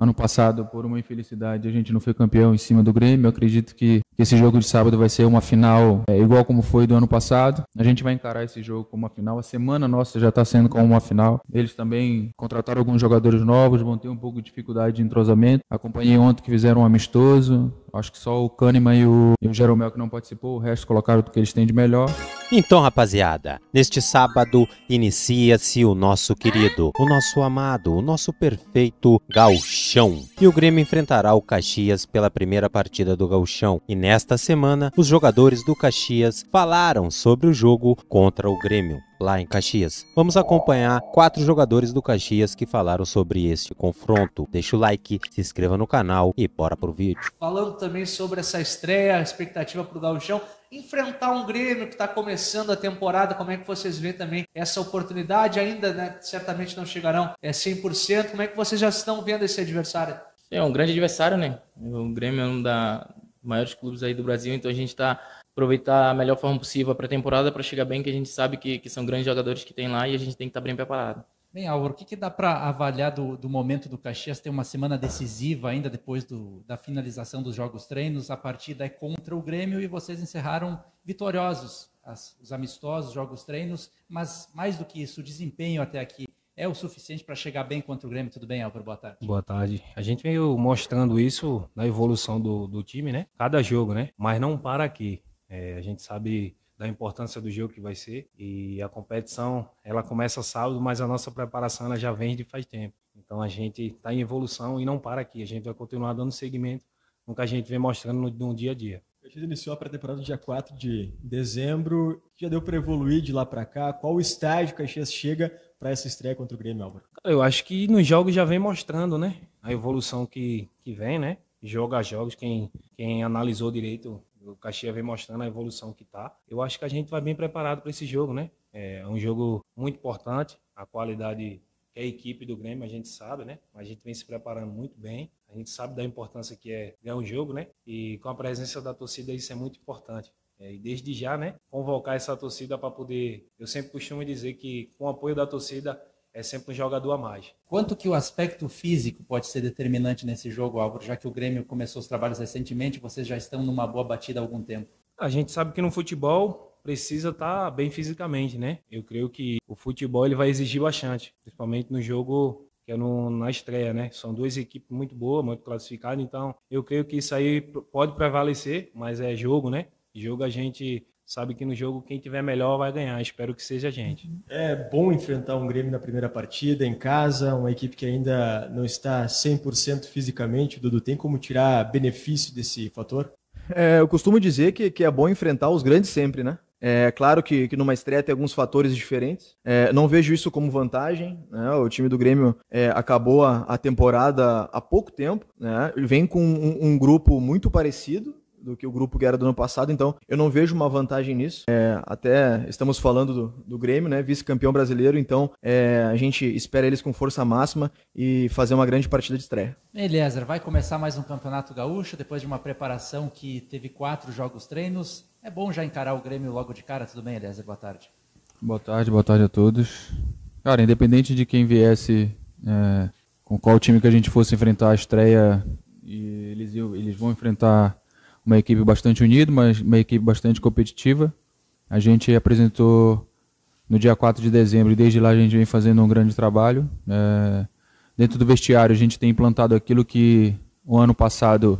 Ano passado, por uma infelicidade, a gente não foi campeão em cima do Grêmio. Eu acredito que esse jogo de sábado vai ser uma final igual como foi do ano passado. A gente vai encarar esse jogo como uma final. A semana nossa já está sendo como uma final. Eles também contrataram alguns jogadores novos, vão ter um pouco de dificuldade de entrosamento. Acompanhei ontem que fizeram um amistoso. Acho que só o Kahneman e o Jeromel que não participou, o resto colocaram o que eles têm de melhor. Então, rapaziada, neste sábado inicia-se o nosso querido, o nosso amado, o nosso perfeito Gauchão. E o Grêmio enfrentará o Caxias pela primeira partida do Gauchão. E nesta semana, os jogadores do Caxias falaram sobre o jogo contra o Grêmio, lá em Caxias. Vamos acompanhar 4 jogadores do Caxias que falaram sobre este confronto. Deixa o like, se inscreva no canal e bora pro vídeo. Falando também sobre essa estreia, a expectativa pro Gauchão, enfrentar um Grêmio que está começando a temporada, como é que vocês veem também essa oportunidade? Ainda, né, certamente não chegarão 100%, como é que vocês já estão vendo esse adversário? É um grande adversário, né? O Grêmio é um dos maiores clubes aí do Brasil, então a gente está aproveitar a melhor forma possível para a temporada para chegar bem, que a gente sabe que são grandes jogadores que tem lá e a gente tem que estar bem preparado. Bem, Álvaro, o que dá para avaliar do momento do Caxias? Tem uma semana decisiva ainda depois da finalização dos jogos treinos. A partida é contra o Grêmio e vocês encerraram vitoriosos os amistosos, jogos treinos. Mas mais do que isso, o desempenho até aqui é o suficiente para chegar bem contra o Grêmio? Tudo bem, Álvaro? Boa tarde. Boa tarde. A gente veio mostrando isso na evolução do time, né? Cada jogo, né? Mas não para aqui. A gente sabe da importância do jogo que vai ser, e a competição ela começa sábado, mas a nossa preparação ela já vem de faz tempo. Então a gente está em evolução e não para aqui, a gente vai continuar dando seguimento no que a gente vem mostrando no dia a dia. A gente iniciou a pré-temporada no dia 4 de dezembro, já deu para evoluir de lá para cá? Qual o estágio que o Caxias chega para essa estreia contra o Grêmio, Álvaro? Eu acho que nos jogos já vem mostrando, né, a evolução que vem, né, jogo a jogos, quem analisou direito, o Caxias vem mostrando a evolução que está. Eu acho que a gente vai bem preparado para esse jogo, né? É um jogo muito importante, a qualidade que é a equipe do Grêmio, a gente sabe, né? Mas a gente vem se preparando muito bem, a gente sabe da importância que é ganhar um jogo, né? E com a presença da torcida isso é muito importante. E desde já, né? Convocar essa torcida para poder... Eu sempre costumo dizer que com o apoio da torcida é sempre um jogador a mais. Quanto que o aspecto físico pode ser determinante nesse jogo, Álvaro? Já que o Grêmio começou os trabalhos recentemente, vocês já estão numa boa batida há algum tempo. A gente sabe que no futebol precisa estar bem fisicamente, né? Eu creio que o futebol ele vai exigir bastante, principalmente no jogo que é na estreia, né? São duas equipes muito boas, muito classificadas, então eu creio que isso aí pode prevalecer, mas é jogo, né? Jogo a gente... sabe que no jogo quem tiver melhor vai ganhar, espero que seja a gente. É bom enfrentar um Grêmio na primeira partida, em casa, uma equipe que ainda não está 100% fisicamente. Dudu, tem como tirar benefício desse fator? Eu costumo dizer que é bom enfrentar os grandes sempre, né? É claro que numa estreia tem alguns fatores diferentes. Não vejo isso como vantagem, né? O time do Grêmio acabou a temporada há pouco tempo, né? Vem com um grupo muito parecido do que o grupo que era do ano passado, então eu não vejo uma vantagem nisso. Até estamos falando do Grêmio, né, vice-campeão brasileiro, então a gente espera eles com força máxima e fazer uma grande partida de estreia. Eliezer, vai começar mais um Campeonato Gaúcho, depois de uma preparação que teve 4 jogos treinos. É bom já encarar o Grêmio logo de cara, tudo bem, Eliezer? Boa tarde. Boa tarde a todos. Cara, independente de quem viesse, com qual time que a gente fosse enfrentar a estreia, eles vão enfrentar uma equipe bastante unida, mas uma equipe bastante competitiva. A gente apresentou no dia 4 de dezembro e desde lá a gente vem fazendo um grande trabalho. Dentro do vestiário a gente tem implantado aquilo que o ano passado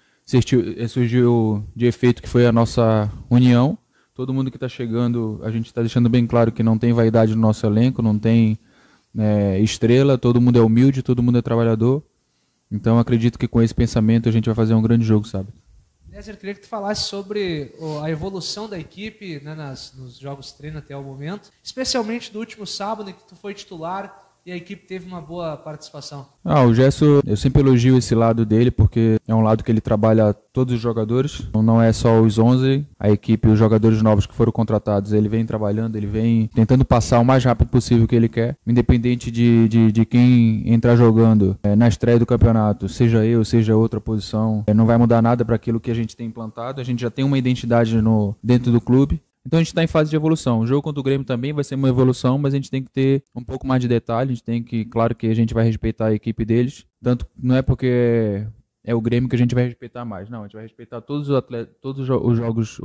surgiu de efeito, que foi a nossa união. Todo mundo que está chegando, a gente está deixando bem claro que não tem vaidade no nosso elenco, não tem estrela, todo mundo é humilde, todo mundo é trabalhador. Então acredito que com esse pensamento a gente vai fazer um grande jogo, sabe? Eliezer, queria que tu falasse sobre a evolução da equipe, né, nos jogos treino até o momento, especialmente do último sábado, em que tu foi titular e a equipe teve uma boa participação. O Gerson, eu sempre elogio esse lado dele, porque é um lado que ele trabalha todos os jogadores, não é só os 11, a equipe, os jogadores novos que foram contratados, ele vem trabalhando, ele vem tentando passar o mais rápido possível que ele quer, independente de quem entrar jogando na estreia do campeonato, seja eu, seja outra posição, não vai mudar nada para aquilo que a gente tem implantado, a gente já tem uma identidade dentro do clube. Então a gente está em fase de evolução. O jogo contra o Grêmio também vai ser uma evolução, mas a gente tem que ter um pouco mais de detalhe. A gente tem que, claro que a gente vai respeitar a equipe deles. Tanto não é porque é o Grêmio que a gente vai respeitar mais. Não, a gente vai respeitar todos os atletas, todos os jogos,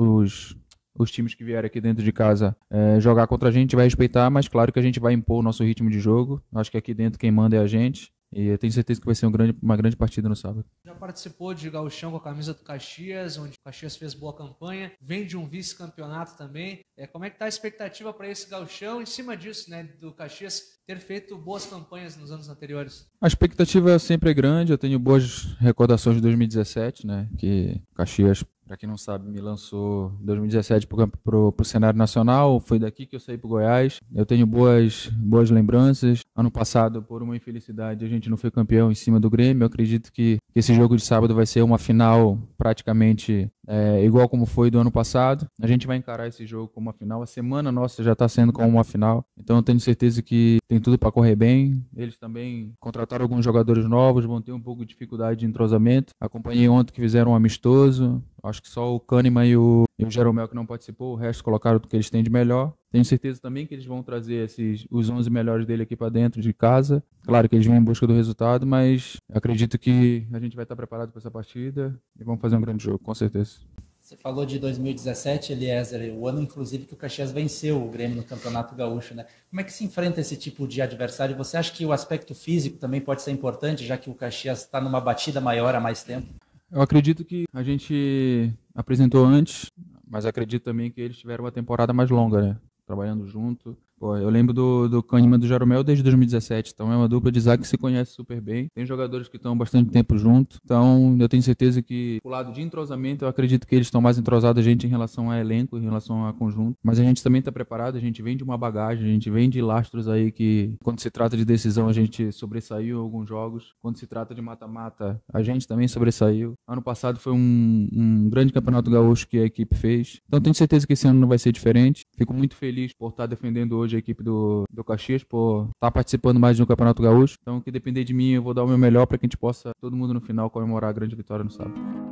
os times que vierem aqui dentro de casa jogar contra a gente vai respeitar, mas claro que a gente vai impor o nosso ritmo de jogo. Acho que aqui dentro quem manda é a gente. E eu tenho certeza que vai ser uma grande partida no sábado. Já participou de Gauchão com a camisa do Caxias, onde o Caxias fez boa campanha, vem de um vice-campeonato também. Como é que está a expectativa para esse Gauchão? Em cima disso, né, do Caxias ter feito boas campanhas nos anos anteriores. A expectativa sempre é grande. Eu tenho boas recordações de 2017, né, que o Caxias, para quem não sabe, me lançou em 2017 para o cenário nacional. Foi daqui que eu saí para o Goiás. Eu tenho boas lembranças. Ano passado, por uma infelicidade, a gente não foi campeão em cima do Grêmio. Eu acredito que esse jogo de sábado vai ser uma final praticamente igual como foi do ano passado. A gente vai encarar esse jogo como uma final. A semana nossa já está sendo como uma final. Então eu tenho certeza que tem tudo para correr bem. Eles também contrataram alguns jogadores novos, vão ter um pouco de dificuldade de entrosamento. Acompanhei ontem que fizeram um amistoso. Acho que só o Kahneman e o Jeromel que não participou, o resto colocaram o que eles têm de melhor. Tenho certeza também que eles vão trazer os 11 melhores dele aqui para dentro de casa. Claro que eles vêm em busca do resultado, mas acredito que a gente vai estar preparado para essa partida e vamos fazer um grande jogo, com certeza. Você falou de 2017, Eliezer, o ano inclusive que o Caxias venceu o Grêmio no Campeonato Gaúcho, né? Como é que se enfrenta esse tipo de adversário? Você acha que o aspecto físico também pode ser importante, já que o Caxias está numa batida maior há mais tempo? Eu acredito que a gente apresentou antes, mas acredito também que eles tiveram uma temporada mais longa, né? Trabalhando junto. Pô, eu lembro do Kahneman e do Jeromel desde 2017, então é uma dupla de zaga que se conhece super bem. Tem jogadores que estão bastante tempo junto, então eu tenho certeza que o lado de entrosamento, eu acredito que eles estão mais entrosados a gente em relação a elenco, em relação a conjunto. Mas a gente também está preparado, a gente vem de uma bagagem, a gente vem de lastros aí que quando se trata de decisão a gente sobressaiu em alguns jogos. Quando se trata de mata-mata, a gente também sobressaiu. Ano passado foi um grande campeonato gaúcho que a equipe fez. Então tenho certeza que esse ano não vai ser diferente. Fico muito feliz por estar defendendo hoje a equipe do Caxias, por estar participando mais de um Campeonato Gaúcho. Então, o que depender de mim, eu vou dar o meu melhor para que a gente possa, todo mundo no final, comemorar a grande vitória no sábado.